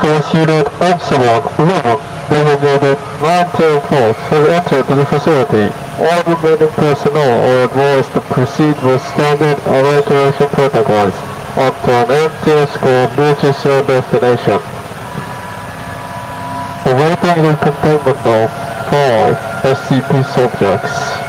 Force Unit Epsilon 11, designated 9-tail force, has entered the facility. All remaining personnel are advised to proceed with standard evacuation protocols until an MTF squad reaches your destination. Awaiting the containment of 5 SCP subjects.